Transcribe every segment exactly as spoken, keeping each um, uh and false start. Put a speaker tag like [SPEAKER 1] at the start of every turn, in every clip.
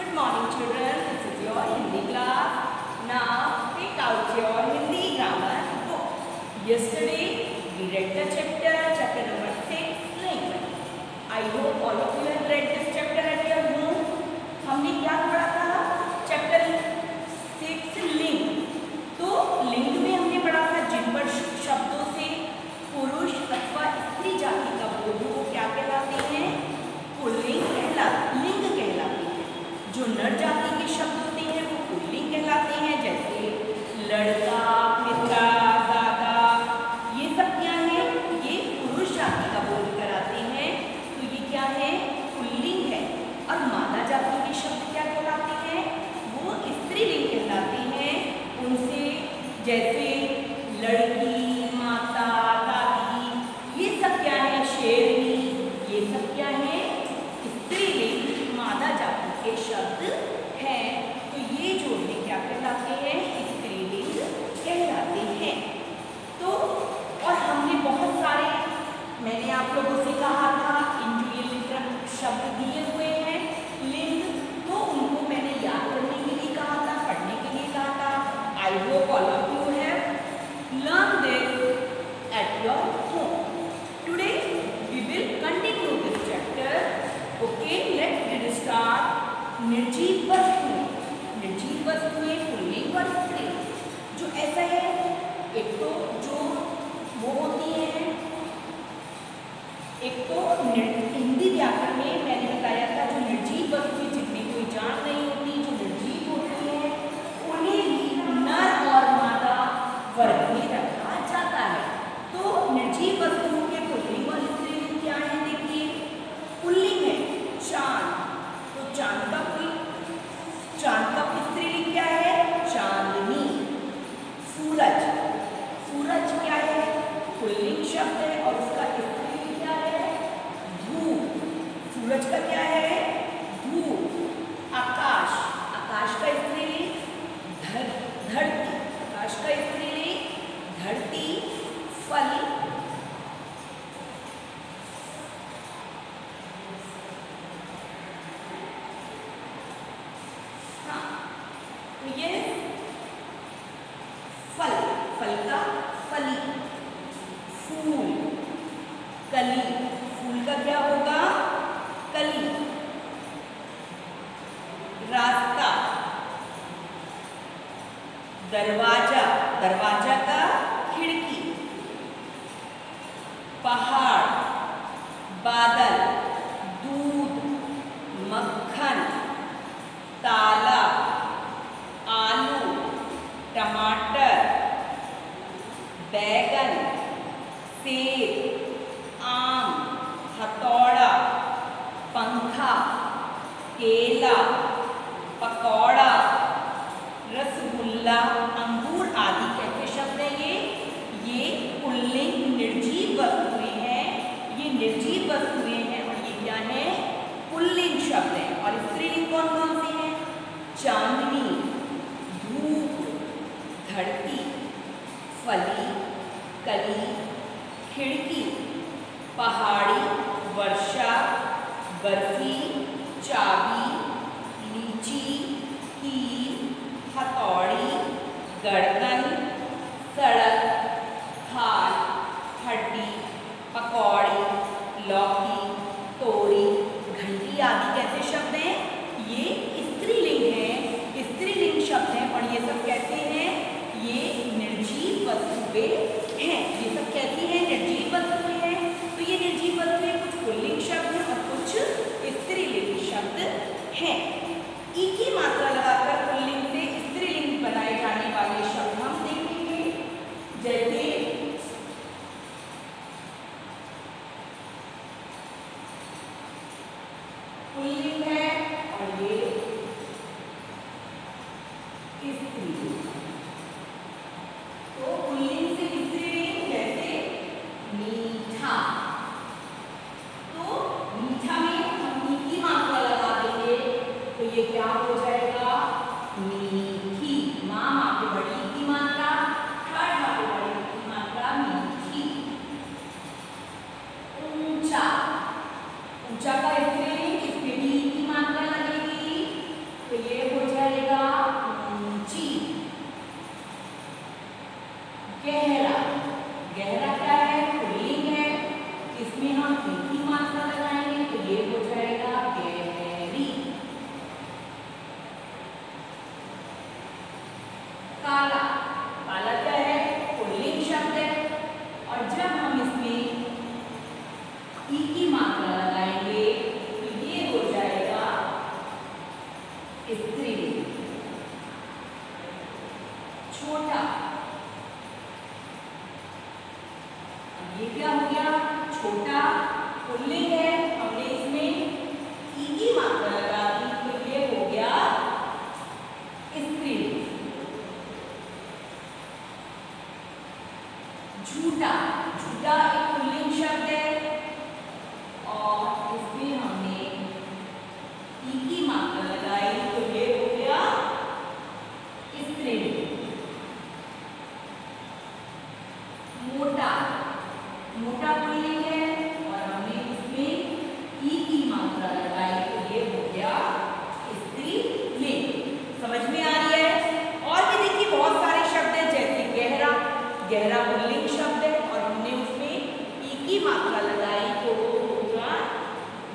[SPEAKER 1] Good morning children, this is your Hindi class. Now take out your Hindi grammar book. Yesterday we read the chapter, chapter number six, link. I hope all of you have read this chapter at your home. हमने क्या पढ़ा था? Chapter six लिंग. तो लिंग में हमने पढ़ा था जिन पर शब्दों से पुरुष अथवा स्त्री जाति का बोध हो वो क्या कहलाते हैं? पुल्लिंग कहलाते लिंग कहलाते हैं. जो नर जाति के शब्द होते हैं वो पुल्लिंग कहलाते हैं, जैसे लड़का, पिता, दादा, ये सब क्या है? ये पुरुष जाति का बोध कराते हैं, तो ये क्या है? पुल्लिंग है. और मादा जाति के शब्द क्या कहलाते हैं? वो स्त्रीलिंग कहलाते हैं. उनसे जैसे लड़की, माता, दादी, ये सब क्या है? शेरनी, ये सब क्या है? स्त्रीलिंग मादा जाति के शब्द हैं. तो ये जो है क्या कहलाते हैं? स्त्रीलिंग कहलाते हैं. तो और हमने बहुत सारे, मैंने आप लोगों से कहा था इन जो ये शब्द दिए हुए हैं लिंग, तो उनको मैंने याद करने के लिए कहा था, पढ़ने के लिए कहा था. I hope all of you have learn this at your home. Today we will continue this chapter. Okay, let's start. निर्जीव वस्तुएं. निर्जीव वस्तुएं पुल्लिंग और स्त्रीलिंग. जो ऐसा है, एक तो जो वो होती है, एक तो हिंदी व्याकरण में मैंने बताया था जो निर्जीव वस्तुएं जिनमें कोई जान नहीं होती, जो निर्जीव होती है, उन्हें भी नर और मादा वर्ग में रखा जाता है. तो निर्जीव वस्तुओं के पुल्लिंग और स्त्रीलिंग क्या है? देखिए, पुल्लिंग है चांद. तो चांद का पुल चांद का स्त्रीलिंग क्या है? चांदनी. सूरज. सूरज क्या है? पुल्लिंग शब्द है और उसका स्त्रीलिंग क्या है? धूप. सूरज का क्या है? धूप. आकाश. आकाश का स्त्रीलिंग धर धरती. आकाश का स्त्रीलिंग धरती. फल. हाँ, तो ये फल. फल का फली. फूल. कली. फूल का क्या होगा? कली. रास्ता. दरवाजा. दरवाजा का खिड़की. पहाड़. बादल. दूध. मक्खन. ताला. आलू. टमाटर. बैगन. सेब. आम. हथौड़ा. पंखा. केला. पकौड़ा. रसगुल्ला. अंगूर आदि कैसे शब्द है ये? ये पुल्लिंग निर्जीव वस्तुएं हैं. ये निर्जीव वस्तुएं हैं और ये क्या है? पुल्लिंग शब्द है. और स्त्रीलिंग कौन कौन से हैं? चांदनी. धूप. धरती. फली. कली. खिड़की. पहाड़ी. वर्षा. बर्फी. चाबी. लीची. कील. हथौड़ी. गर्दन. सड़क. थाल. हड्डी. पकौड़ी. लौकी. तोरी. घंटी आदि कैसे शब्द हैं? ये स्त्रीलिंग है. स्त्रीलिंग शब्द हैं और ये सब कैसे हैं? ये निर्जीव वस्तुएं हैं. ये सब कैसी हैं? निर्जीव वस्तुएं हैं. तो ये निर्जीव वस्तुएं कुछ पुल्लिंग शब्द हैं और कुछ स्त्रीलिंग शब्द हैं. एक ही मात्रा लगाकर पुल्लिंग से स्त्रीलिंग बनाए जाने वाले शब्द हम देखेंगे. जैसे पुल्लिंग है और ये स्त्रीलिंग. तो पुल्लिंग से स्त्रीलिंग जैसे मीठा. तो मीठा में हम मीठी मात्रा लगा देंगे तो ये क्या हो जाएगा? मीठी. माँ माँ पे बड़ी की मात्रा, थर्ड माँ पे बड़ी की मात्रा मीठी. ऊंचा. ऊंचा का स्त्रीलिंग, इसमें भी की मात्रा लगेगी.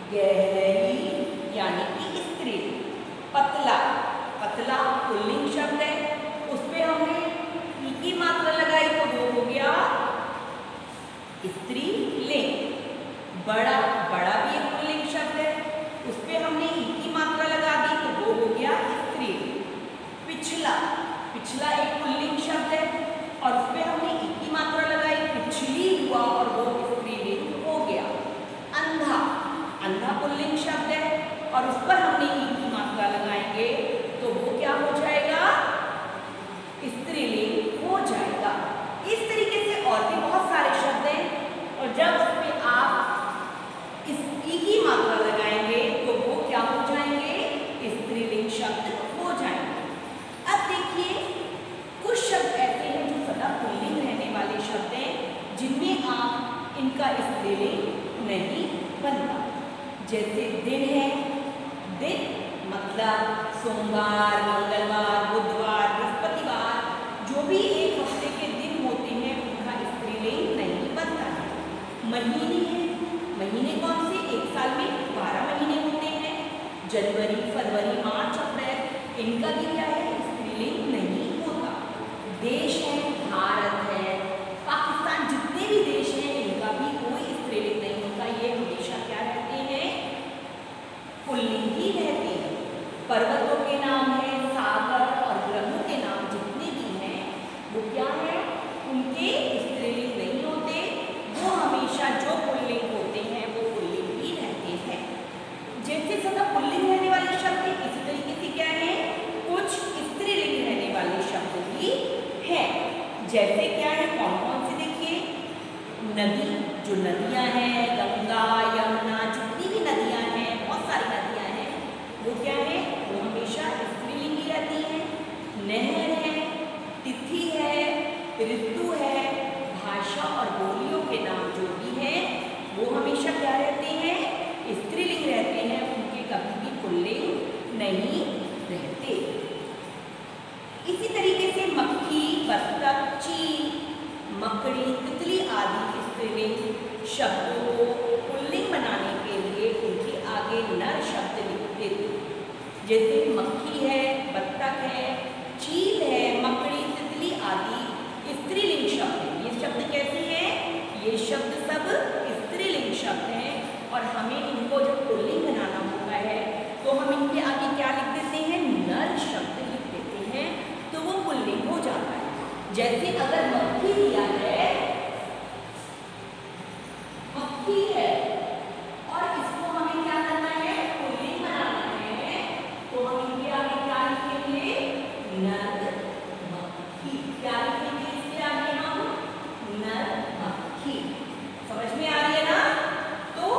[SPEAKER 1] गहरी यानी कि स्त्रीलिंग। पतला, पतला पुल्लिंग शब्द है, उस पे हमने ई की मात्रा लगाई तो वो हो गया स्त्रीलिंग। बड़ा, बड़ा भी एक पुल्लिंग शब्द है, उस पे हमने ई की मात्रा लगा दी तो वो हो गया स्त्रीलिंग। पिछला, पिछला एक पुल्लिंग शब्द है और उस पे हमने ई की मात्रा लगाई, पिछली हुआ और वो स्त्रीलिंग हो गया। अंधा, अंधा पुल्लिंग शब्द है और उस पर हमने ई की मात्रा लगाएंगे तो वो क्या हो जाएगा, स्त्रीलिंग हो जाएगा। इस तरीके से और भी बहुत सारे शब्द हैं और जब उसमें आप इस ई की मात्रा लगाएंगे तो वो क्या हो जाएंगे, स्त्रीलिंग शब्द हो जाएंगे। अब देखिए कुछ शब्द ऐसे हैं जो सदा पुल्लिंग रहने वाले शब्द हैं जिनमें आप इनका स्त्रीलिंग नहीं बनता। जैसे दिन है, दिन मतलब सोमवार, मंगलवार, बुधवार, बृहस्पतिवार, जो भी एक हफ्ते के दिन होते हैं उनका स्त्रीलिंग नहीं बनता है। महीने हैं, महीने कौन से, एक साल में बारह महीने होते हैं, जनवरी, फरवरी, मार्च, अप्रैल, इनका भी क्या है, स्त्रीलिंग नहीं होता। देश है, भारत है, पाकिस्तान, जितने भी देश हैं इनका भी कोई स्त्रीलिंग नहीं होता, ये हमेशा क्या रहते हैं, पुल्लिंग ही रहते हैं। पर्वतों के नाम है, सागर और ग्रहों के नाम जितने भी हैं वो क्या है, उनके स्त्रीलिंग नहीं होते, वो हमेशा जो पुल्लिंग होते हैं वो पुल्लिंग ही रहते हैं। जैसे सदा पुल्लिंग रहने वाले शब्द हैं, इसी तरीके से क्या है, कुछ स्त्रीलिंग रहने वाले शब्द भी हैं। जैसे क्या है, कौन कौन से देखिए, नदी, जो नदियां हैं, गंगा, यमुना, जितनी भी नदियां हैं, बहुत सारी नदियां हैं, वो क्या है, वो हमेशा स्त्रीलिंग ही रहती हैं। नहर है, तिथि है, ऋतु है, भाषा और बोलियों के नाम जो भी हैं वो हमेशा क्या रहते हैं, स्त्रीलिंग रहते हैं, उनके कभी भी पुल्लिंग नहीं रहते। इसी तरीके से मक्खी, बतख, चील, मकड़ी, तितली आदि स्त्रीलिंग शब्दों को पुल्लिंग बनाने के लिए उनके आगे नर शब्द लिखते थे। जैसे मक्खी है, बतख है, चील है, मकड़ी, तितली आदि स्त्रीलिंग शब्द हैं। ये शब्द कैसे हैं, ये शब्द सब स्त्रीलिंग शब्द हैं और हमें इनको जब पुल्लिंग बनाना होता है तो हम इनके आगे क्या लिख देते हैं, नर शब्द लिख देते हैं, तो वो पुल्लिंग हो जाता है। जैसे अगर मक्खी दिया है, मक्खी है और इसको हमें क्या करना है, पुल्लिंग बनाना है, तो हम इनके आगे क्या लिखेंगे, नर मक्खी। क्या लिखेंगे इसके आगे हम, नर मक्खी। समझ में आ रही है ना। तो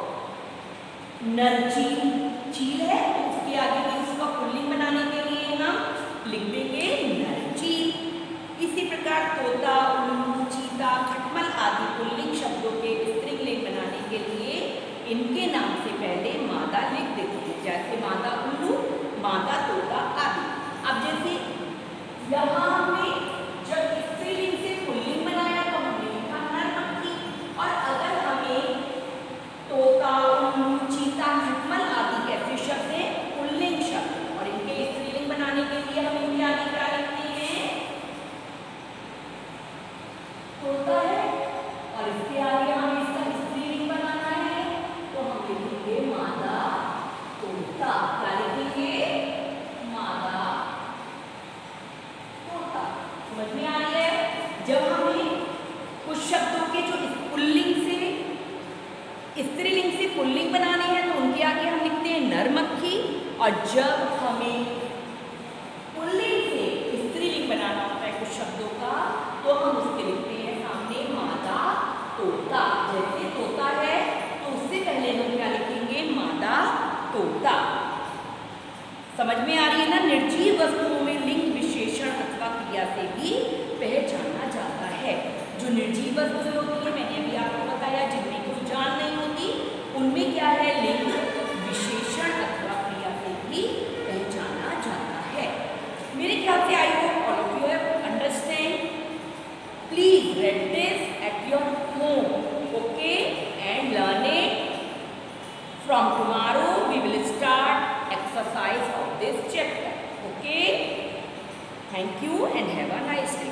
[SPEAKER 1] नर चील, चील है तो उसके आगे भी उसका पुल्लिंग बनाने के लिए हम लिख देंगे नर चील। इसी प्रकार तोता, उल्लू, चीता, खटमल आदि पुल्लिंग शब्दों के स्त्रीलिंग बनाने के लिए इनके नाम से पहले मादा लिख देते हैं। जैसे मादा उल्लू, मादा तोता आदि। अब जैसे यहाँ हमने जब स्त्रीलिंग से पुल्लिंग बनाया तो हमने लिखा नर मक्खी, और अगर हमें तोता, उल्लू, चीता, खटमल आदि कैसे शब्द हैं, पुल्लिंग शब्द, और इनके स्त्रीलिंग बनाने के लिए हम इनके आगे क्या लिखते हैं, तोता है और इसके आगे हमें इसका स्त्रीलिंग बनाना है तो हम लिखेंगे मादा तोता। क्या लिखेंगे, मादा तोता। समझ में आ रही है। जब हमें कुछ शब्दों के जो पुल्लिंग से स्त्रीलिंग से पुल्लिंग बनाने हैं तो उनके आगे हम लिखते हैं नर मक्खी, और जब हमें पुल्लिंग से स्त्रीलिंग बनाना होता है कुछ शब्दों का तो हम उसके लिखते हैं सामने मादा तोता। जैसे तोता है तो उससे पहले हम क्या लिखेंगे, मादा तोता। समझ में आ रही है ना। निर्जीव वस्तुओं में लिंग विशेषण अथवा क्रिया से भी पहचाना जाता है। जो निर्जीव वस्तुएं होती है, मैंने अभी आपको बताया, जिनमें कोई जान नहीं होती, उनमें क्या है, लिंग विशेषण अथवा क्रिया से भी पहचाना जाता है। मेरे ख्याल से I hope all of you have understand. Please read this at your home, okay, and learn it from tomorrow we will start exercise of this chapter. Okay, thank you and have a nice day.